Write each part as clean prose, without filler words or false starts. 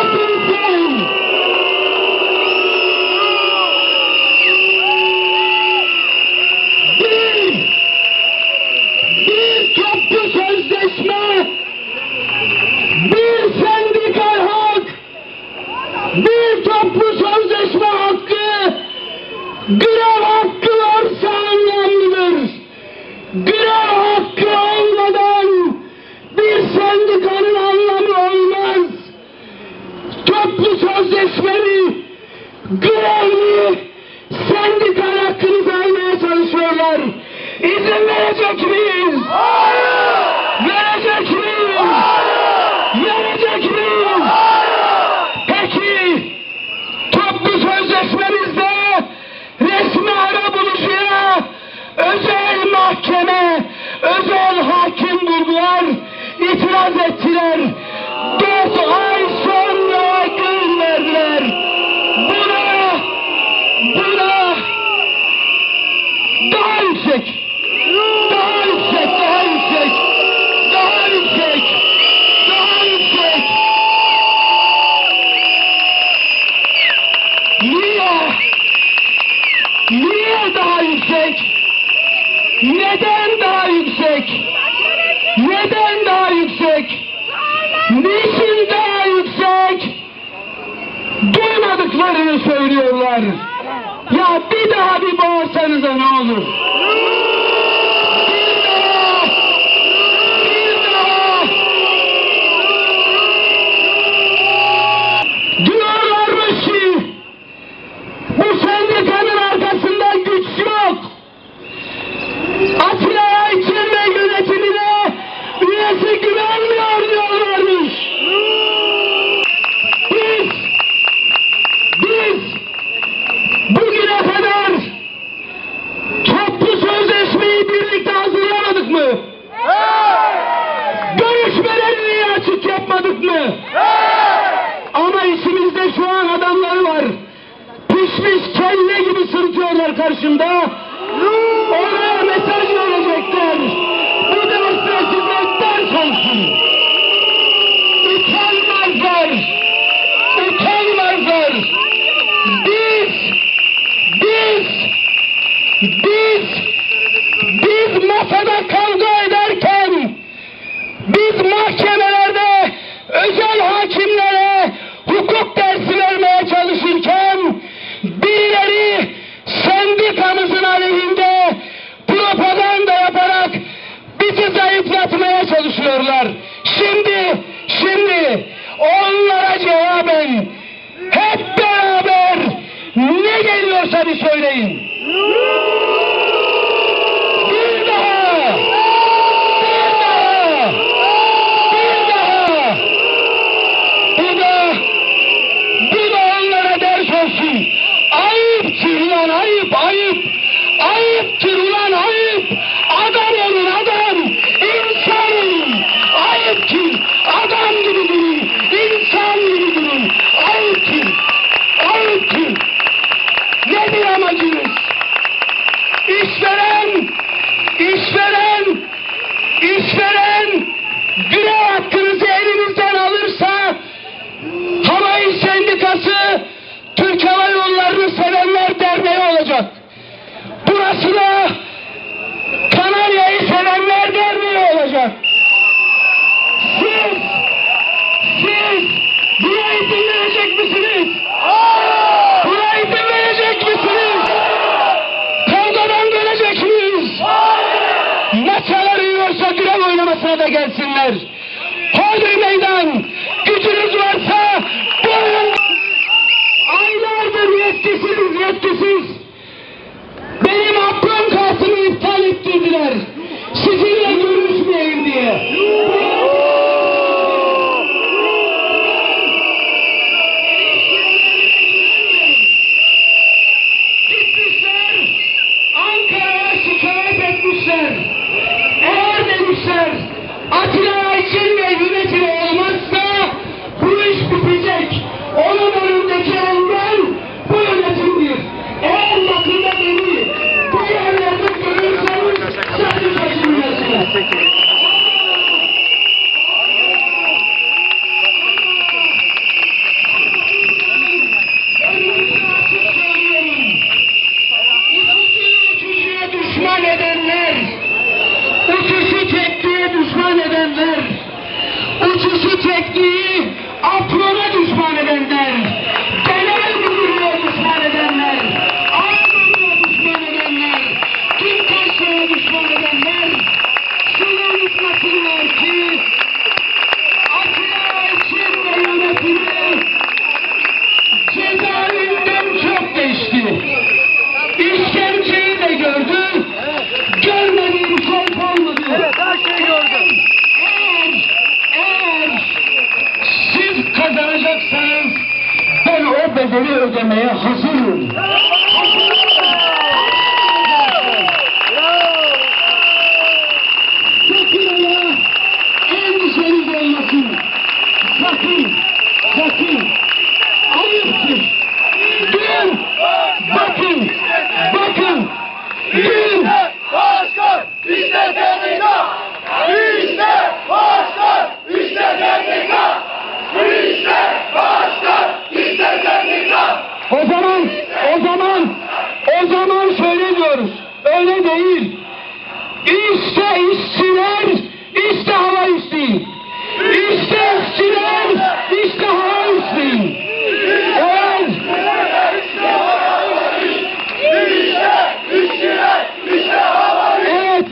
Katilsin! Bir toplu sözleşme, bir sendikal hak, bir toplu sözleşme hakkı, grev hakkı varsa anlamlıdır. Grev hakkı olmadan bir sendikanın anlamı olmaz. Toplu sözleşmeli, grevli, sendikal hakkınızı almaya çalışıyorlar. İzin verecek miyiz? Hayır! Verecek miyiz? Hayır! Verecek miyiz? Hayır! Peki, toplu sözleşmemizde resmi ara buluşuya özel mahkeme, özel hakim buldular, itiraz ettiler. 4 ay sonra gün verdiler. Buna daha yüksek, daha yüksek, daha yüksek, daha yüksek, daha yüksek. Niye daha yüksek? Neden daha yüksek? Neden daha yüksek? Niçin daha yüksek? Duymadıklarını söylüyorlar. Ya bir daha bir bağırsanıza ne olur? Bir daha! Bir daha! Diyorlarmış ki bu sendikanın arkasında güç yok. Atilla Ayçin ve yönetimine üyesi güvenmiyor diyorlarmış. Biz bugüne kadar toplu sözleşmeyi birlikte hazırlamadık mı? Görüşmeleri niye açık yapmadık mı? Ama içimizde şu an adamları var. Pişmiş kelle gibi sırıtıyorlar karşımda. Oraya mesaj verecekler. Bu dersler size ders olsun. Utanmazlar. Utanmazlar. Biz masada kavga ederken, biz mahkemelerde özel hakimlere hukuk dersi vermeye çalışırken, birileri sendikamızın aleyhinde propaganda yaparak bizi zayıflatmaya çalışıyorlar. Şimdi onlara cevaben hep beraber ne geliyorsa bir söyleyin. Bir daha! Bu da onlara ders olsun. Ayıptır ulan ayıp! Ayıptır ulan ayıp! Adam olun adam! İnsan olun! Ayıp! bedeli ödemeye hazırım. Sakın ola endişeniz olmasın. Sakın, sakın. Ayıptır. Dün, bakın, bakın. Dün, Başkan, işte sendika! İşte başkan, işte sendika! İşte başkan, işte sendika! O zaman şöyle diyoruz. Öyle değil. İşte işçiler, işte hava isteyin. İşte işçiler, işte hava isteyin. Eğer evet,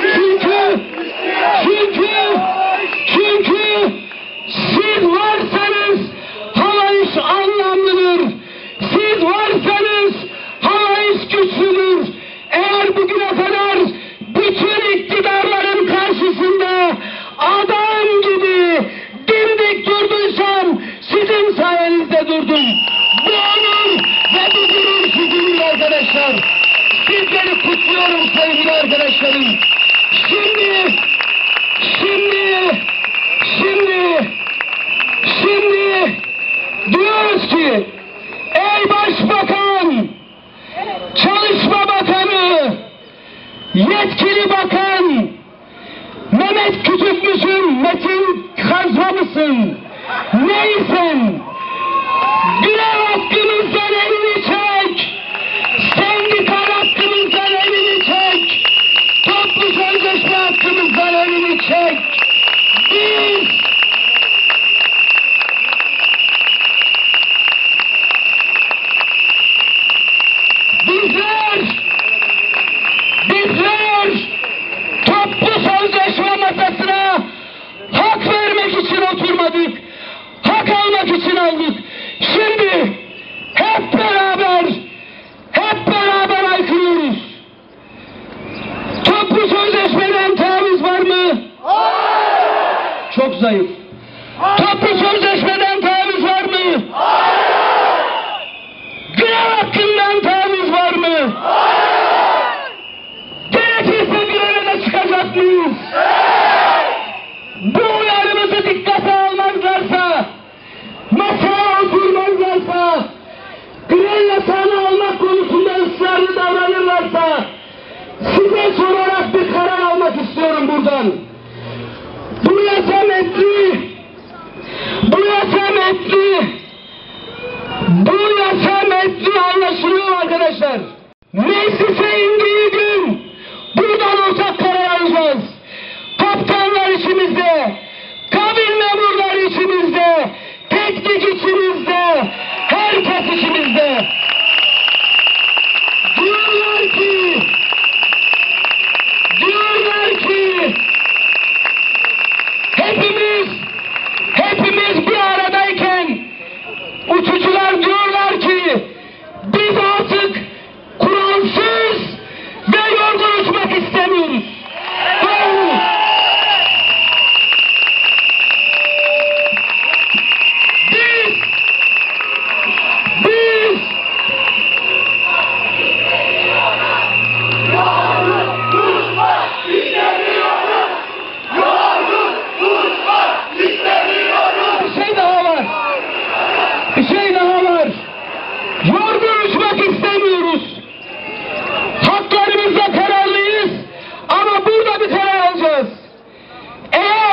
çünkü siz varsanız hava iş anlamlıdır. Siz varsanız hava iş güçlüdür. Eğer bugüne kadar bütün iktidarların karşısında adam gibi dimdik durduysam sizin sayenizde durdum. Bu onur ve bu gurur sizindir arkadaşlar. Sizleri kutluyorum sevgili arkadaşlarım. Şimdi diyoruz ki ey Başbakan, Çalışma Bakanı, yetkili bakan, Mehmet Küçük müsün, Metin Kazma mısın, neysen, grev hakkımızdan elini çek, sendikal hakkımızdan elini çek, toplu sözleşme hakkımızdan elini çek. Bizler toplu sözleşme masasına hak vermek için oturmadık, hak almak için aldık. Şimdi hep beraber haykırıyoruz. Toplu sözleşmeden taviz var mı? Hayır! Çok zayıf. Toplu sözleşmeden taviz var mı? Hayır! Grev hakkından taviz var mı? Hayır! Gerekirse greve de çıkacak mıyız? Evet! Bu uyarımızı dikkate almazlarsa, masaya oturmazlarsa, grev yasağını almak konusunda ısrarlı davranırlarsa, size sorarak bir karar almak istiyorum buradan. Bu yasa metni anlaşılıyor arkadaşlar. Meclise indiği gün buradan ortak karar alacağız. Kaptanlar içimizde, kabin memurları içimizde, teknik içimizde, herkes içimizde. Diyorlar ki hepimiz bir aradayken uçucular diyorlar ki biz artık kuralsız ve yorgun uçmak istemiyoruz. Bir şey daha var. Yorgun uçmak istemiyoruz. Haklarımızda kararlıyız ama burada bir karar alacağız. Eğer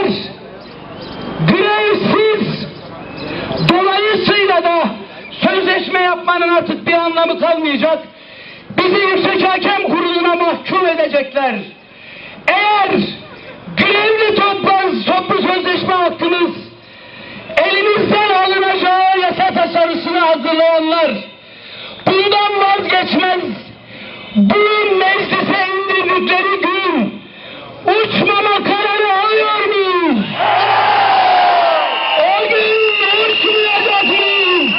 grevsiz dolayısıyla da sözleşme yapmanın artık bir anlamı kalmayacak. Bizi Yüksek Hakem Kurulu'na mahkum edecekler. Eğer grevli toplu sözleşme hakkımız elimizden alınacağı yasa tasarısını hazırlayanlar bundan vazgeçmez. Bu meclise indirdikleri gün uçmama kararı alıyor muyuz? O gün uçmayacak mıyız?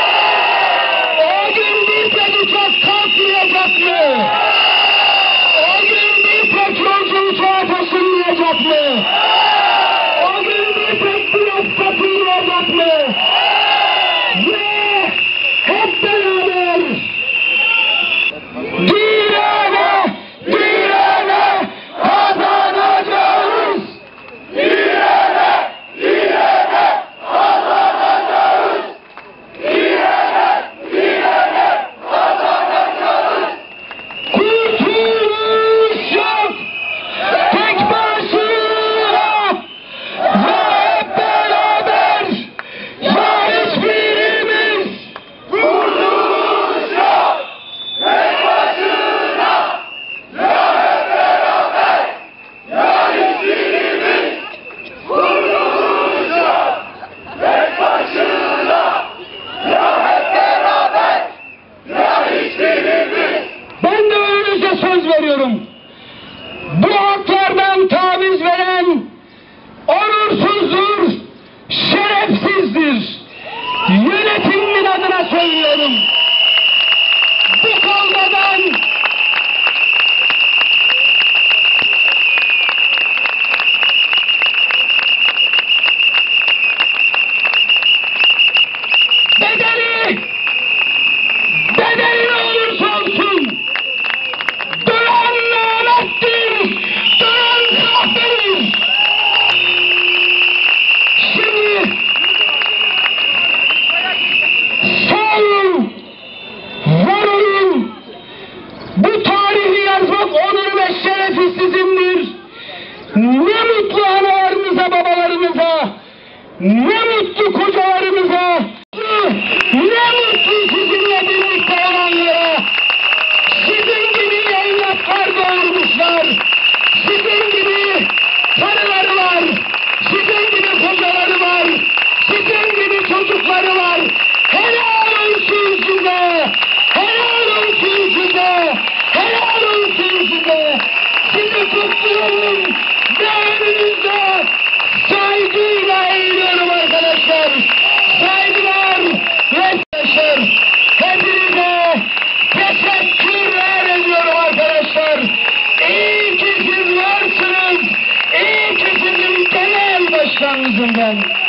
O gün bir tek uçak kalkmayacak mı? O gün bir tek yolcu uçağa taşınmayacak mı? O gün bir tek bilet satılmayacak mı? Ve hep alıyorum ve önünüzde saygıyla eğiliyorum arkadaşlar. Saygılar ve arkadaşlar. Hepinize teşekkürler ediyorum arkadaşlar. İyi ki siz varsınız. İyi ki sizin genel başkanınızım ben.